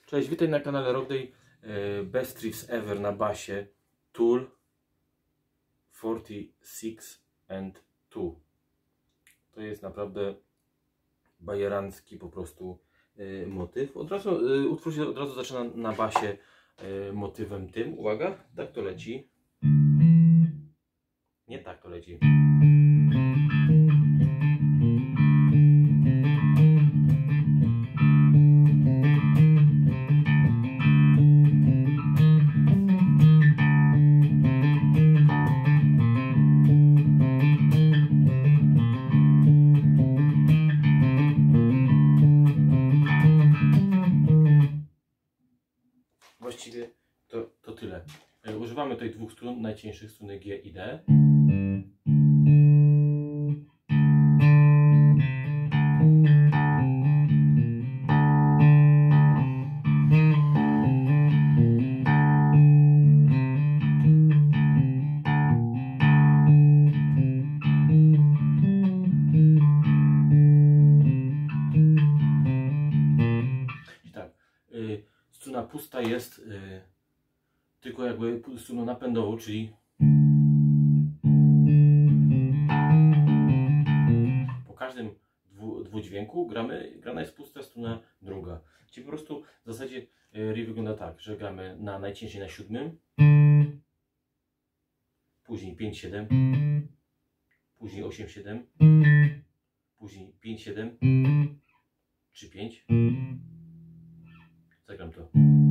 Cześć, witaj na kanale Rock Day. Best riffs ever na basie Tool 46 and 2. To jest naprawdę bajerancki po prostu motyw. Utwór się od razu zaczyna na basie motywem tym. Uwaga, tak to leci. Nie tak to leci. Właściwie to tyle. Używamy tutaj dwóch strun, najcieńszych struny G i D. I tak, struna pusta jest tylko jakby struną napędową, czyli po każdym dwudźwięku grana jest pusta struna druga. Czyli po prostu w zasadzie riff wygląda tak, że gramy na najciężej na 7, później 5-7, później 8-7, później 5-7, 3-5. Zagram to.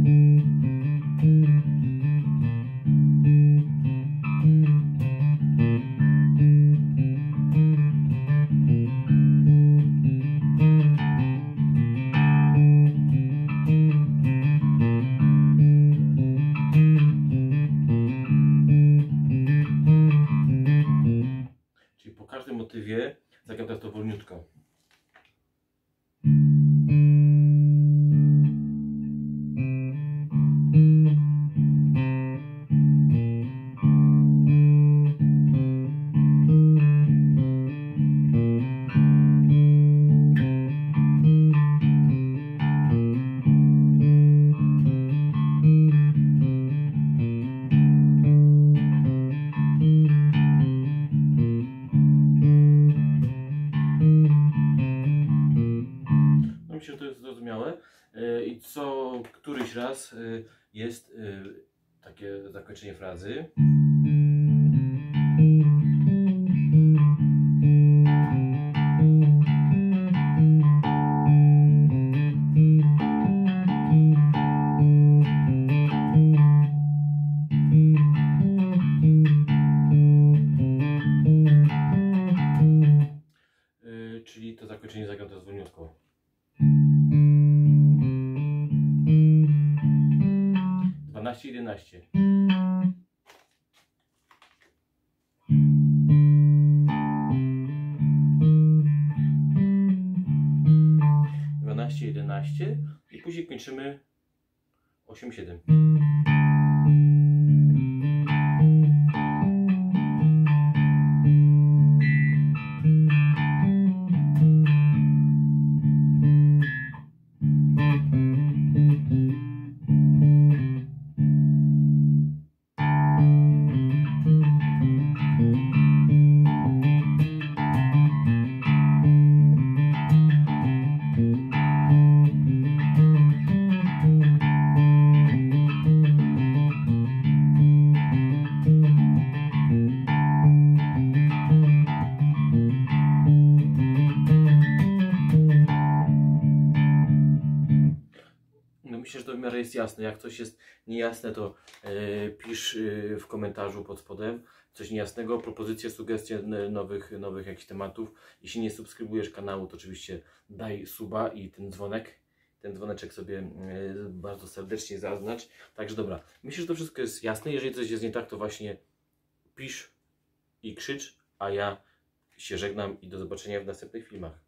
Czyli po każdym motywie zagram teraz to wolniutko. Myślę, że to jest zrozumiałe i co któryś raz jest takie zakończenie frazy. Czyli to zakończenie zagram teraz wolniutko. 12-11. I później kończymy 8-7. Myślę, że to w miarę jest jasne. Jak coś jest niejasne, to pisz w komentarzu pod spodem coś niejasnego, propozycje, sugestie nowych jakichś tematów. Jeśli nie subskrybujesz kanału, to oczywiście daj suba i ten dzwoneczek sobie bardzo serdecznie zaznacz. Także dobra, myślę, że to wszystko jest jasne. Jeżeli coś jest nie tak, to właśnie pisz i krzycz, a ja się żegnam i do zobaczenia w następnych filmach.